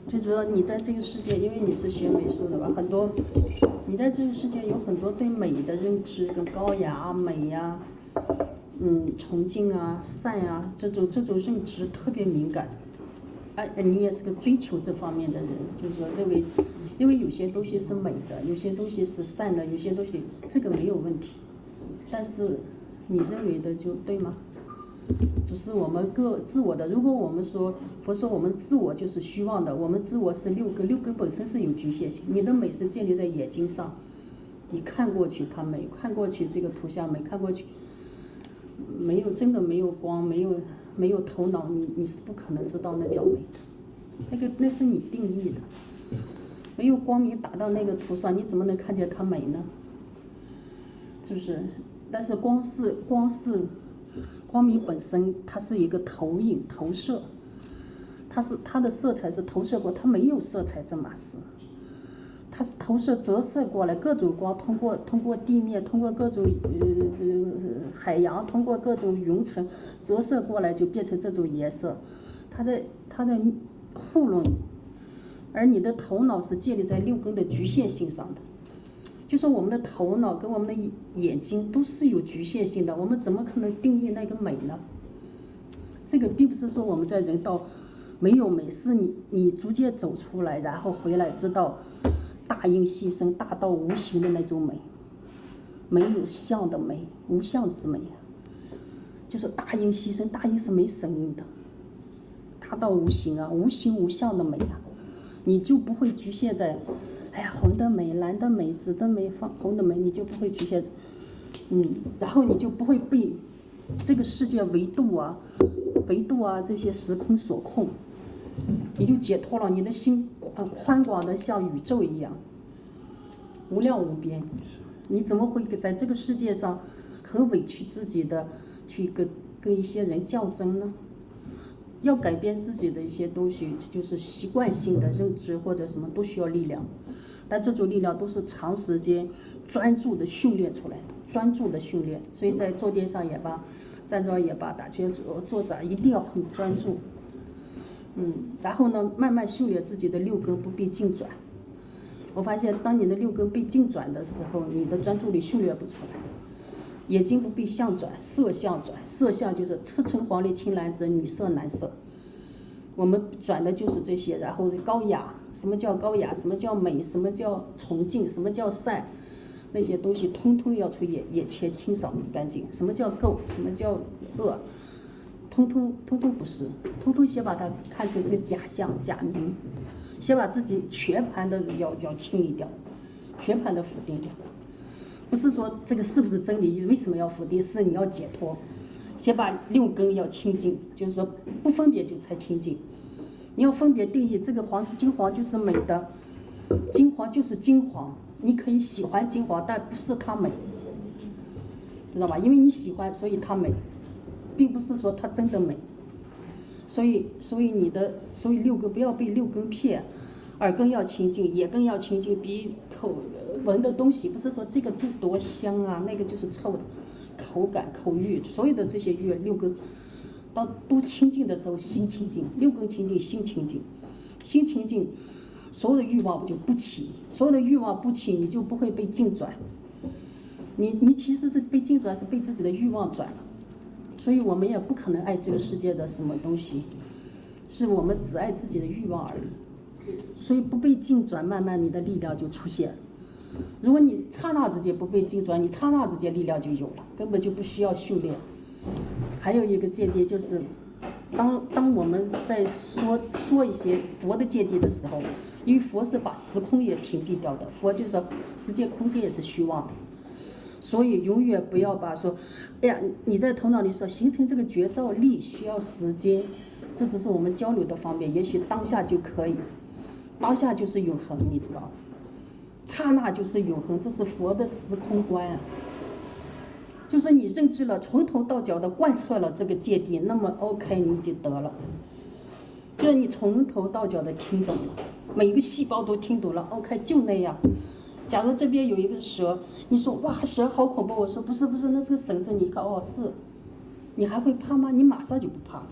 就是说你在这个世界，因为你是学美术的吧，很多你在这个世界有很多对美的认知，跟高雅、美呀、崇敬啊、善啊这种认知特别敏感。你也是个追求这方面的人，就是说认为，因为有些东西是美的，有些东西是善的，有些东西这个没有问题，但是你认为的就对吗？只是我们各自我的。如果我们说佛说我们自我就是虚妄的，我们自我是六根本身是有局限性。你的美是建立在眼睛上，你看过去它美，看过去这个图像美，看过去没有真的没有光，没有头脑，你是不可能知道那叫美的。那是你定义的，没有光明打到那个图上，你怎么能看见它美呢？是不是？但是光明本身，它是一个投影投射，它的色彩是投射过，它没有色彩这码事，它是投射折射过来，各种光通过地面，通过各种海洋，通过各种云层折射过来，就变成这种颜色，它的糊弄你，而你的头脑是建立在六根的局限性上的。就说我们的头脑跟我们的眼睛都是有局限性的，我们怎么可能定义那个美呢？这个并不是说我们在人道没有美，是你逐渐走出来，然后回来知道大因牺牲，大到无形的那种美，没有相的美，无相之美啊。就是大因牺牲，大因是没声音的，大到无形啊，无形无相的美啊，你就不会局限在。哎呀，红的美，蓝的美，紫的美，红的美，你就不会局限，然后你就不会被这个世界维度啊这些时空所控，你就解脱了，你的心宽广的像宇宙一样，无量无边。你怎么会在这个世界上很委屈自己的去跟一些人较真呢？要改变自己的一些东西，就是习惯性的认知或者什么都需要力量，但这种力量都是长时间专注的训练出来的，专注的训练。所以在坐垫上也罢，站着也罢，打拳做啥一定要很专注，然后呢，慢慢训练自己的六根不被境转。我发现，当你的六根被境转的时候，你的专注力训练不出来。眼睛不被相转，色相转，色相就是赤橙黄绿青蓝紫女色男色，我们转的就是这些。然后高雅，什么叫高雅？什么叫美？什么叫崇敬？什么叫善？那些东西通通要从眼前清扫干净。什么叫垢？什么叫恶？通通不是，通通先把它看成是个假象、假名，先把自己全盘的要清理掉，全盘的否定掉。不是说这个是不是真理，为什么要否定？是你要解脱，先把六根要清净，就是说不分别就才清净。你要分别定义，这个黄是金黄就是美的，金黄就是金黄，你可以喜欢金黄，但不是它美，知道吧？因为你喜欢，所以它美，并不是说它真的美。所以六根不要被六根骗，耳根要清净，眼根要清净，鼻口闻的东西不是说这个多香啊，那个就是臭的，口感口欲，所有的这些欲六根都清净的时候，心清净，六根清净，心清净，心清净，所有的欲望就不起，所有的欲望不起，你就不会被境转。你其实是被境转，是被自己的欲望转了。所以我们也不可能爱这个世界的什么东西，是我们只爱自己的欲望而已。所以不被境转，慢慢你的力量就出现。如果你刹那之间不被境转，你刹那之间力量就有了，根本就不需要训练。还有一个见地就是，当我们在说一些佛的见地的时候，因为佛是把时空也屏蔽掉的，佛就是说时间空间也是虚妄的。所以永远不要把说，哎呀，你在头脑里说形成这个觉照力需要时间，这只是我们交流的方面，也许当下就可以，当下就是永恒，你知道，刹那就是永恒，这是佛的时空观啊。就是你认知了，从头到脚的贯彻了这个见地，那么 OK 你就得了，就是你从头到脚的听懂了，每一个细胞都听懂了 ，OK 就那样。假如这边有一个蛇，你说哇蛇好恐怖，我说不是，那是个绳子，你看哦是，你还会怕吗？你马上就不怕。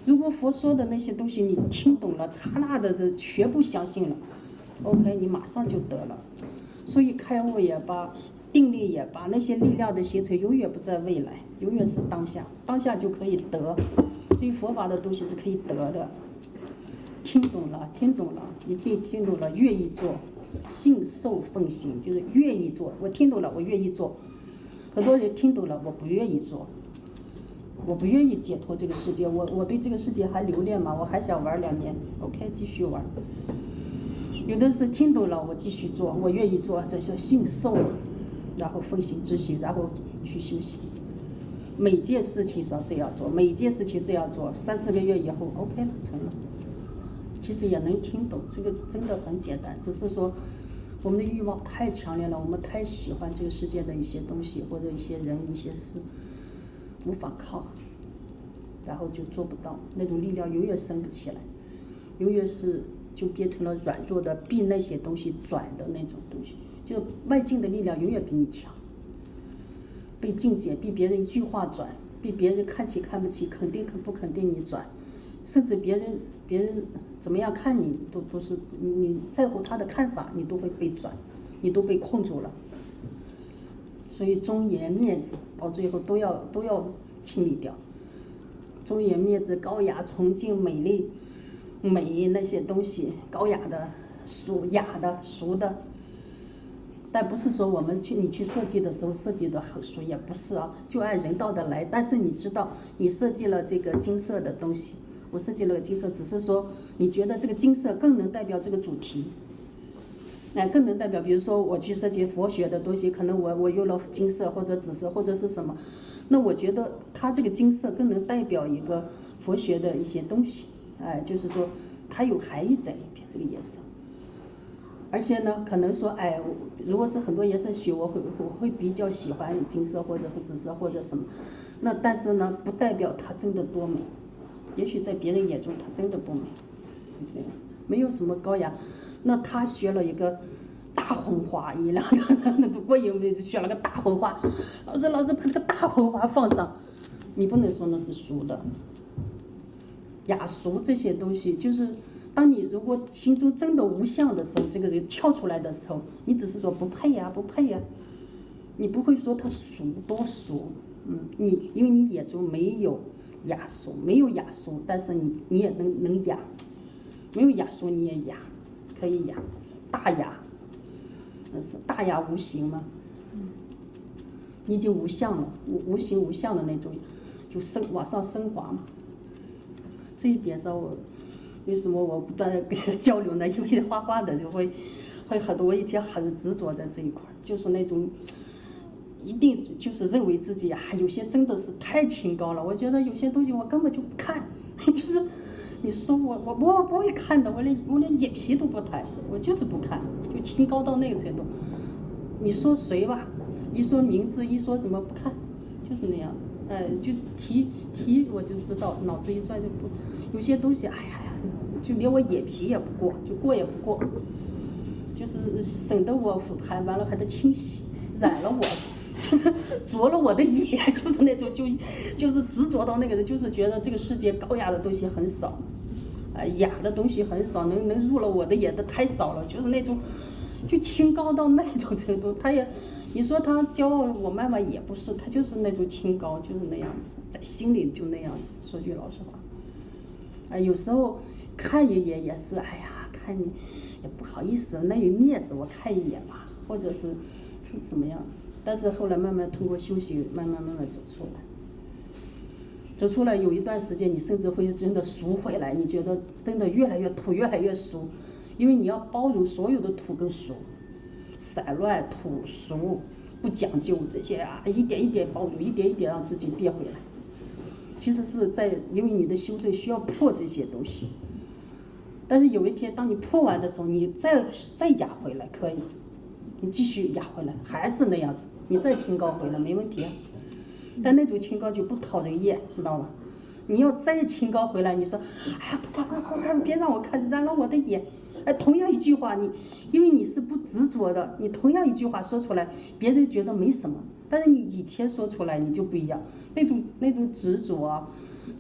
如果佛说的那些东西你听懂了，刹那的这全部相信了 ，OK， 你马上就得了。所以开悟也罢，定力也罢，那些力量的形成永远不在未来，永远是当下，当下就可以得。所以佛法的东西是可以得的。听懂了，听懂了，一定听懂了，愿意做，信受奉行，就是愿意做。我听懂了，我愿意做。很多人听懂了，我不愿意做，我不愿意解脱这个世界，我对这个世界还留恋嘛，我还想玩2年 ，OK， 继续玩。有的是听懂了，我继续做，我愿意做，这是信受，然后奉行执行，然后去修行。每件事情上这样做，每件事情这样做，3-4个月以后 OK 了，成了。其实也能听懂，这个真的很简单，只是说我们的欲望太强烈了，我们太喜欢这个世界的一些东西或者一些人一些事，无法抗衡，然后就做不到，那种力量永远升不起来，永远是就变成了软弱的，逼那些东西转的那种东西，就外境的力量永远比你强，被境界逼别人一句话转，逼别人看起看不起，肯定不肯定你转，甚至别人怎么样看你都不是你在乎他的看法，你都会被转，你都被控住了。所以忠言面子到最后都要清理掉，忠言面子、高雅、崇敬、美丽、美那些东西，高雅的、雅的、俗的。但不是说我们你去设计的时候设计的很俗，也不是啊，就按人道的来。但是你知道，你设计了这个金色的东西，我设计了个金色，只是说你觉得这个金色更能代表这个主题，更能代表，比如说我去设计佛学的东西，可能我用了金色或者紫色或者是什么，那我觉得它这个金色更能代表一个佛学的一些东西，就是说它有含义在里边，这个颜色。而且呢，可能说，如果是很多颜色学，我会比较喜欢金色或者是紫色或者什么，那但是呢，不代表它真的多美，也许在别人眼中它真的不美，这样没有什么高雅。那他学了一个大红花一样的，那过瘾，学了个大红花，老师把这个大红花放上，你不能说那是俗的，雅俗这些东西就是。当你如果心中真的无相的时候，这个人跳出来的时候，你只是说不配呀，不配呀，你不会说他俗多俗，因为你眼中没有雅俗，没有雅俗，但是你也能雅，没有雅俗你也雅，可以雅，大雅，那是大雅无形嘛，你已经无相了，无形无相的那种，就往上升华嘛，这一点上为什么我不断的跟交流呢？因为画画的就会很多，我以前很执着在这一块，就是那种一定就是认为自己有些真的是太清高了。我觉得有些东西我根本就不看，就是你说我不会看的，我连眼皮都不抬，我就是不看，就清高到那个程度。你说谁吧，一说名字，一说什么不看，就是那样。就提我就知道，脑子一转就不，有些东西就连我眼皮也不过，就过也不过，就是省得我还完了还得清洗，染了我，就是着了我的眼，就是那种就是执着到那个人，就是觉得这个世界高雅的东西很少，雅的东西很少，能入了我的眼的太少了，就是那种就清高到那种程度。他也你说他骄傲，我妈妈也不是，他就是那种清高，就是那样子，在心里就那样子。说句老实话，有时候看一眼也是，看你也不好意思，那有面子，我看一眼吧，或者是怎么样。但是后来慢慢通过修行，慢慢走出来。走出来有一段时间，你甚至会真的赎回来，你觉得真的越来越土，越来越俗，因为你要包容所有的土跟俗。散乱土俗不讲究这些一点一点包容，一点一点让自己变回来。其实是因为你的修正需要破这些东西，但是有一天当你破完的时候，你再压回来可以，你继续压回来还是那样子，你再清高回来没问题。但那种清高就不讨人厌，知道吗？你要再清高回来，你说别让我看，染了我的眼。同样一句话，因为你是不执着的，你同样一句话说出来，别人觉得没什么，但是你以前说出来你就不一样，那种执着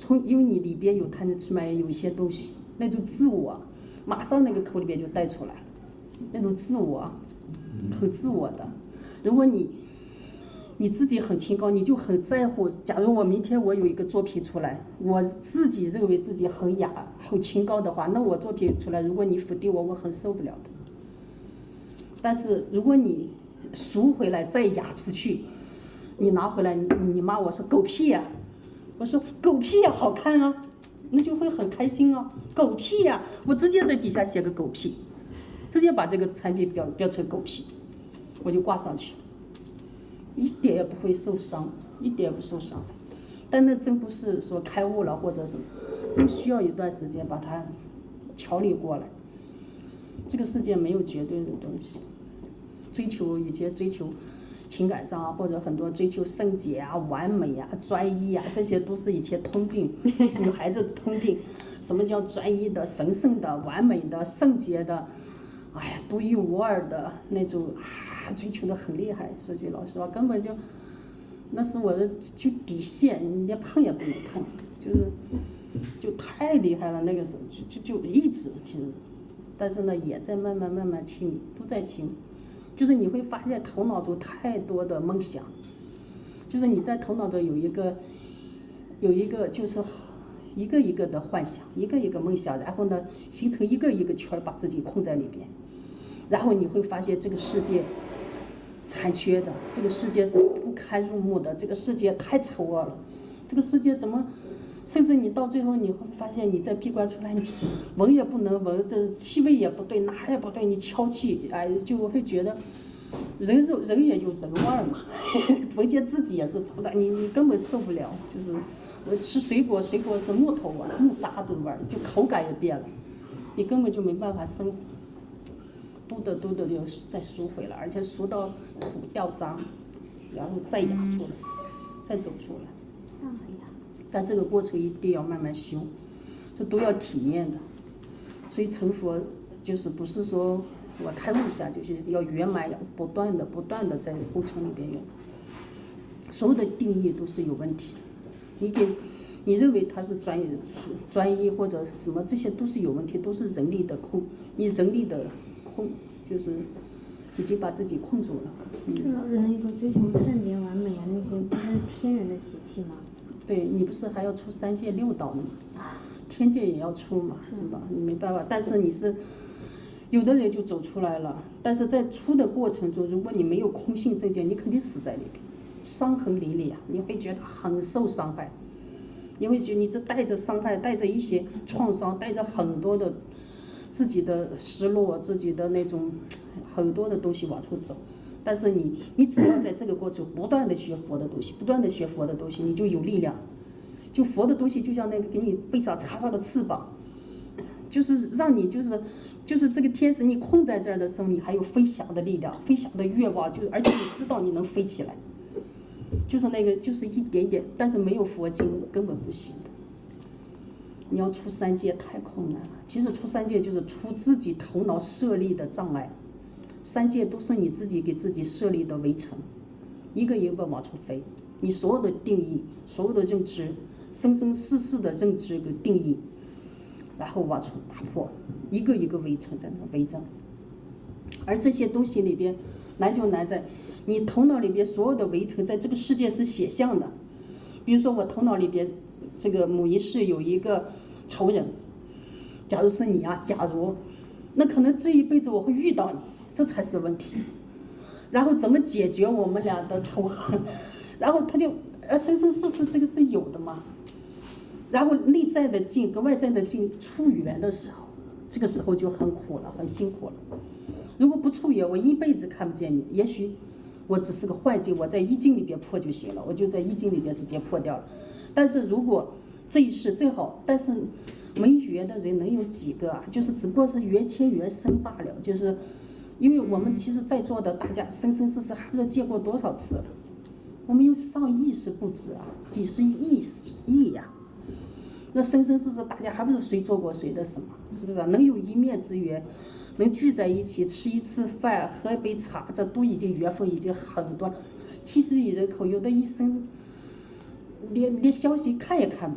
因为你里边有贪嗔痴慢有一些东西，那种自我，马上那个口里边就带出来了，那种自我，很自我的。如果你自己很清高，你就很在乎。假如我明天我有一个作品出来，我自己认为自己很雅、很清高的话，那我作品出来，如果你否定我，我很受不了的。但是如果你赎回来再雅出去，你拿回来，你骂我说狗屁呀，我说狗屁呀，好看啊，那就会很开心啊。狗屁呀，我直接在底下写个狗屁，直接把这个产品标成狗屁，我就挂上去。一点也不会受伤，一点也不受伤，但那真不是说开悟了或者什么，真需要一段时间把它调理过来。这个世界没有绝对的东西，以前追求情感上啊，或者很多追求圣洁啊、完美啊、专一啊，这些都是以前通病，女孩子通病。什么叫专一的、神圣的、完美的、圣洁的？哎呀，独一无二的那种追求的很厉害。说句老实话，根本就那是我的就底线，你连碰也不能碰，就太厉害了。那个时候就一直其实，但是呢也在慢慢清理，都在清理。就是你会发现头脑中太多的梦想，就是你在头脑中有一个就是一个一个的幻想，一个一个梦想，然后呢形成一个一个圈，把自己控在里边。然后你会发现这个世界残缺的，这个世界是不堪入目的，这个世界太丑恶了，这个世界怎么，甚至你到最后你会发现你在闭关出来，你闻也不能闻，这气味也不对，哪也不对，你敲气，哎，就会觉得人也有人味嘛，闻见自己也是臭的，你根本受不了。就是我吃水果是木头味，木渣的味儿，就口感也变了，你根本就没办法生活。嘟的就再赎回来，而且赎到土掉渣，然后再养出来，再走出来。但这个过程一定要慢慢修，这都要体验的。所以成佛就是不是说我开悟下就是要圆满，要不断的在过程里边用。所有的定义都是有问题的，你认为它是专一或者什么，这些都是有问题，都是人力的控，你人力的控就是已经把自己控住了。 老师那个追求圣洁完美啊，那些不是天人的习气吗？ 对，你不是还要出3界6道吗？天界也要出嘛，是吧？你没办法，但是你是有的人就走出来了，但是在出的过程中，如果你没有空性正见，你肯定死在里边，伤痕累累啊，你会觉得很受伤害，你会觉得你这带着伤害，带着一些创伤，带着很多的自己的失落，自己的那种很多的东西往出走。但是你只要在这个过程不断的学佛的东西，不断的学佛的东西，你就有力量。就佛的东西就像那个给你背上插上的翅膀，就是让你就是这个天使你困在这儿的时候，你还有飞翔的力量，飞翔的愿望，而且你知道你能飞起来，就是那个就是一点点，但是没有佛经根本不行的。你要出3界太困难了，其实出3界就是出自己头脑设立的障碍，3界都是你自己给自己设立的围城，一个一个往出飞，你所有的定义，所有的认知，生生世世的认知跟定义，然后往出打破，一个一个围城在那围着。而这些东西里边难就难在你头脑里边所有的围城在这个世界是写像的。比如说我头脑里边这个某一世有一个仇人，假如是你啊，那可能这一辈子我会遇到你，这才是问题。然后怎么解决我们俩的仇恨，然后他就生生世世这个是有的嘛。然后内在的境跟外在的境出缘的时候，这个时候就很苦了，很辛苦了。如果不出缘，我一辈子看不见你，也许我只是个幻境，我在意境里边破就行了，我就在意境里边直接破掉了。但是如果这一世正好，但是没缘的人能有几个啊？就是只不过是缘浅缘深罢了。就是因为我们其实在座的大家生生世世还不知道见过多少次了，我们有上亿是不止啊，几十亿呀。那生生世世大家还不是谁做过谁的什么，是不是啊？能有一面之缘，能聚在一起吃一次饭喝一杯茶，这都已经缘分已经很多了。70亿人口，有的一生连消息看也看不见，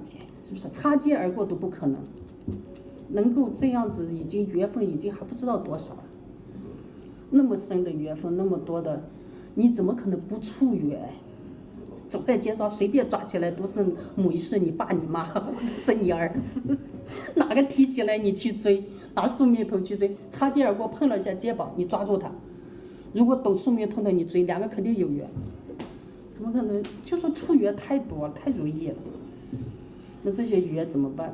是不是？擦肩而过都不可能，能够这样子，已经缘分已经还不知道多少了，那么深的缘分，那么多的，你怎么可能不触缘？走在街上随便抓起来都是某一世你爸你妈或者是你儿子，哪个提起来你去追，拿宿命头去追，擦肩而过碰了一下肩膀，你抓住他。如果懂宿命头的你追，两个肯定有缘，怎么可能？就说触缘太多了，太容易了。那这些缘怎么办？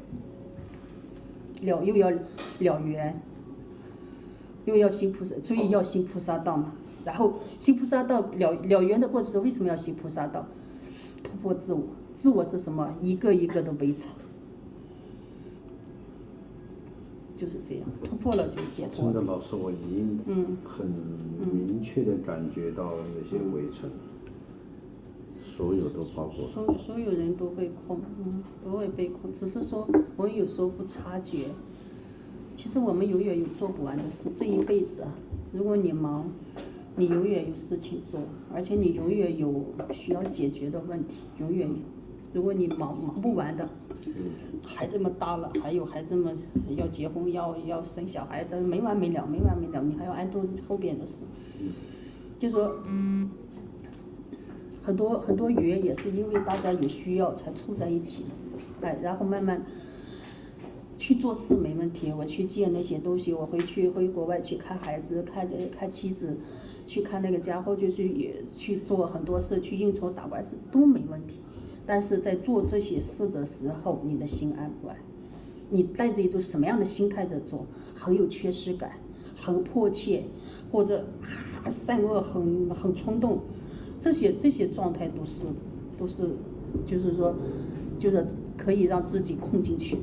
又要了缘，又要行菩萨，所以要行菩萨道嘛。然后行菩萨道了缘的过程，为什么要行菩萨道？突破自我，自我是什么？一个一个的围城，就是这样，突破了就解脱。 真的，老师，我已经很明确的感觉到那些围城，所有都包括。 所有人都会空，都会被空，只是说我们有时候不察觉。其实我们永远有做不完的事，这一辈子啊，如果你忙。你永远有事情做，而且你永远有需要解决的问题，永远有。如果你忙不完的，孩子们大了，还有孩子们要结婚、要生小孩的，没完没了，你还要安顿后边的事。就说，很多缘也是因为大家有需要才凑在一起的，然后慢慢。去做事没问题，我去借那些东西，我回国外去看孩子，看妻子，去看那个家，或者去做很多事，去应酬打官司都没问题。但是在做这些事的时候，你的心安不安？你带着一种什么样的心态在做？很有缺失感，很迫切，或者善恶很冲动，这些状态都是，就是说，就是可以让自己控进去的。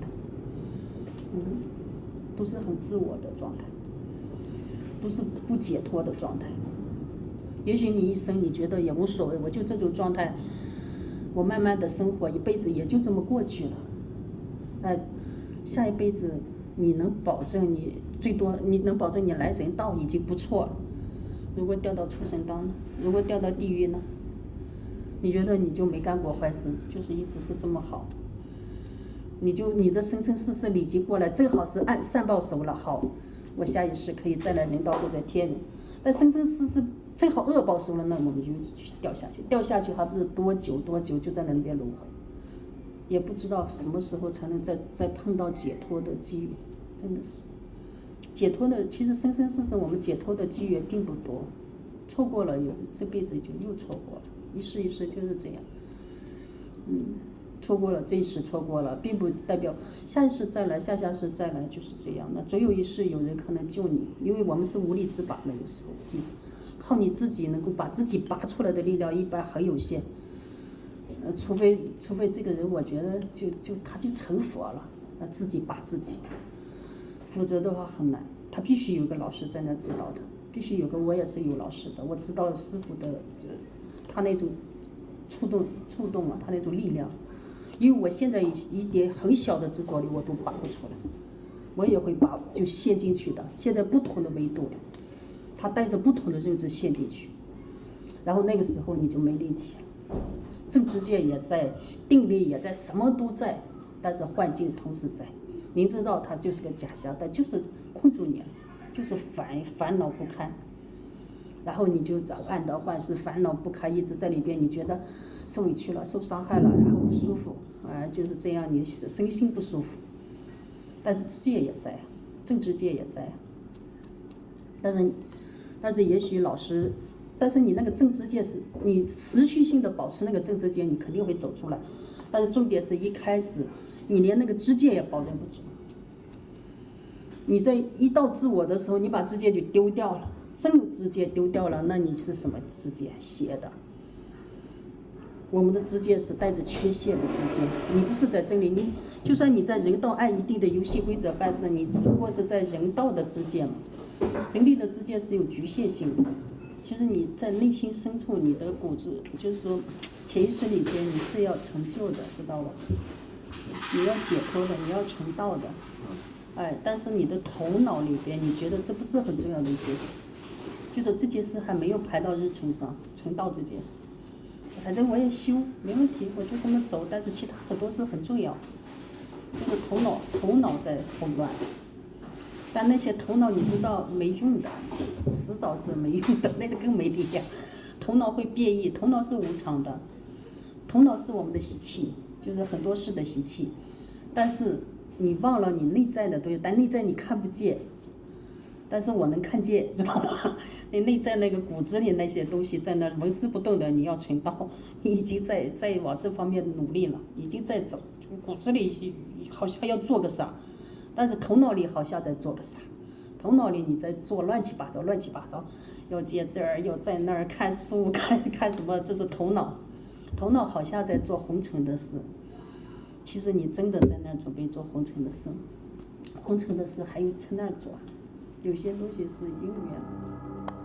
都是很自我的状态，都是不解脱的状态。也许你一生你觉得也无所谓，我就这种状态，我慢慢的生活一辈子也就这么过去了。下一辈子你能保证你最多你能保证你来人道已经不错了。如果掉到畜生道呢？如果掉到地狱呢？你觉得你就没干过坏事，就是一直是这么好？你的生生世世累积过来，正好是按善报熟了，好，我下一世可以再来人道或者天人。但生生世世正好恶报熟了，那我们就掉下去还不是多久就在那边轮回，也不知道什么时候才能再碰到解脱的机遇，真的是解脱的。其实生生世世我们解脱的机缘并不多，错过了这辈子就又错过了，一世一世就是这样，错过了这一世错过了，并不代表下一世再来，下世再来，就是这样的。总有一世有人可能救你，因为我们是无力自拔的，有时候记着，靠你自己能够把自己拔出来的力量一般很有限。除非这个人，我觉得他就成佛了，自己拔自己，否则的话很难。他必须有个老师在那指导他，必须有个我也是有老师的，我知道师傅的，他那种触动了他那种力量。因为我现在一点很小的执着力我都拔不出来，我也会拔就陷进去的。现在不同的维度，他带着不同的认知陷进去，然后那个时候你就没力气了。正知界也在，定力也在，什么都在，但是幻境同时在。您知道它就是个假象，但就是困住你了，就是烦恼不堪，然后你就患得患失，烦恼不堪，一直在里边，你觉得受委屈了，受伤害了，然后不舒服，就是这样，你身心不舒服。但是界也在，正知界也在，但是也许老师，但是你那个正知界是你持续性的保持那个正知界，你肯定会走出来。但是重点是一开始你连那个知界也保证不住，你在一到自我的时候，你把知界就丢掉了，正知界丢掉了，那你是什么知界？邪的。我们的知界是带着缺陷的知界，你不是在真理，你就算你在人道按一定的游戏规则办事，你只不过是在人道的知界嘛。人力的知界是有局限性的，其实你在内心深处，你的骨子就是说潜意识里边你是要成就的，知道吧？你要解脱的，你要成道的，但是你的头脑里边你觉得这不是很重要的一件事，就是这件事还没有排到日程上，成道这件事。 反正我也修，没问题，我就这么走。但是其他很多事很重要，就是头脑在混乱。但那些头脑你知道没用的，迟早是没用的，那个更没力量。头脑会变异，头脑是无常的，头脑是我们的习气，就是很多事的习气。但是你忘了你内在的东西，但内在你看不见，但是我能看见，知道吗？你内在那个骨子里那些东西在那纹丝不动的，你要成道，你已经在往这方面努力了，已经在走。骨子里好像要做个啥，但是头脑里好像在做个啥，头脑里你在做乱七八糟，要接这儿，要在那儿看书，看什么，这是头脑好像在做红尘的事。其实你真的在那儿准备做红尘的事，红尘的事还有在那儿做，有些东西是因缘。